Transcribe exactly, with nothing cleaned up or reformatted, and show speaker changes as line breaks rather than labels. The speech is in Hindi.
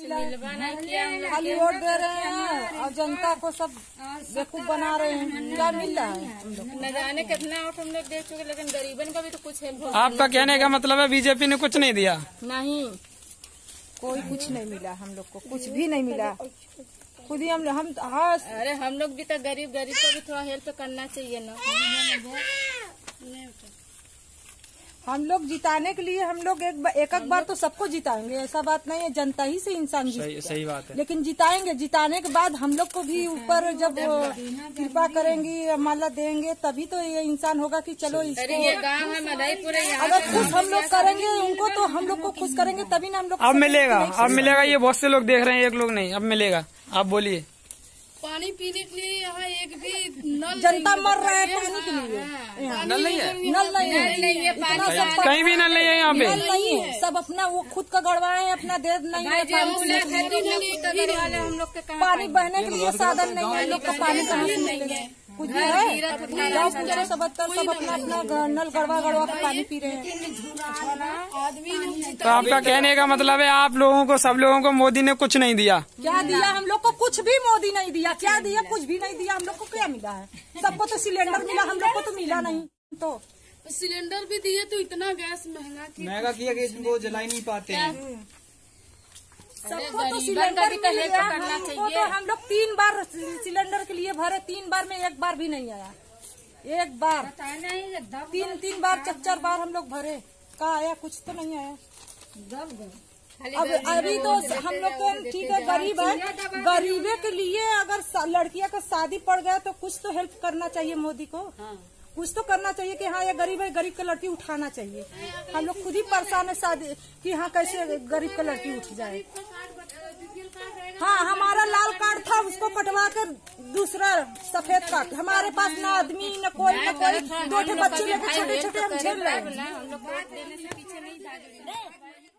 खाली वोट दे रहे हैं और जनता को सब बेवकूफ बना रहे हैं। क्या मिल रहा है हम लोग
न जाने कितना वोट हम लोग दे चुके, लेकिन गरीबन का भी तो कुछ हेल्प।
आपका कहने का मतलब है बीजेपी ने कुछ नहीं दिया?
नहीं,
कोई कुछ नहीं मिला हम लोग को, कुछ भी नहीं मिला। खुद ही हम हम हाँ,
अरे हम लोग भी तो गरीब गरीब को भी थोड़ा हेल्प करना चाहिए ना।
हम लोग जिताने के लिए हम लोग एक बा, एक एक बार तो सबको जिताएंगे, ऐसा बात नहीं है। जनता ही से इंसान जीतता है।
सही बात है।
लेकिन जिताएंगे, जिताने के बाद हम लोग को भी ऊपर जब कृपा करेंगी, माला देंगे, तभी तो ये इंसान होगा कि चलो इसको।
ये गाँव है मदाईपुर,
अगर खुश हम लोग करेंगे उनको तो हम लोग को खुश करेंगे तभी ना हम लोग।
अब मिलेगा, अब मिलेगा। ये बहुत से लोग देख रहे हैं, एक लोग नहीं, अब मिलेगा। आप बोलिए।
पानी पीने के लिए यहाँ एक भी नल,
जनता मर रहा है पानी के लिए।
नल नहीं है,
नल नहीं है, इतना सब
कहीं भी नल नहीं है यहाँ पे।
नल नहीं है, सब अपना वो खुद का गड़वाए हैं, अपना दे नहीं है। पानी बहने के लिए साधन नहीं है, लोग का पानी कहाँ से मिलेगा? कुछ भी है गाँव पूछो सब सब अपना अपना नल गड़वा गड़वा के पानी पी रहे हैं।
तो आपका कहने का मतलब है आप लोगों को, सब लोगों को मोदी ने कुछ नहीं दिया?
क्या दिया? हम लोग को कुछ भी मोदी नहीं दिया। क्या दिया? कुछ भी नहीं दिया। हम लोग को क्या मिला है? सबको तो सिलेंडर मिला, हम लोग को तो मिला नहीं। तो
सिलेंडर भी दिए तो इतना गैस महंगा
महंगा किया कि वो जला ही नहीं पाते हैं।
सबको तो सिलेंडर मिल गया, हमको तो हम लोग तीन बार सिलेंडर के लिए भरे, तीन बार में एक बार भी नहीं आया। एक बार तीन तीन बार चार चार बार हम लोग भरे, कहाँ आया? कुछ तो नहीं आया। अब अभी तो हम लोग को ठीक है, गरीब है, गरीबे के लिए अगर लड़कियां का शादी पड़ गया तो कुछ तो हेल्प करना चाहिए मोदी को। कुछ तो करना चाहिए कि हाँ ये गरीब है, गरीब का लड़की उठाना चाहिए। हम लोग खुद ही परेशान है शादी कि हाँ कैसे गरीब का लड़की उठ जाए। हाँ, हमारा लाल कार्ड था, उसको कटवा कर दूसरा सफेद कार्ड। हमारे पास ना आदमी न कोई न कोई, दो बच्चे लेकर छोटे छोटे हम झेल रहे हैं।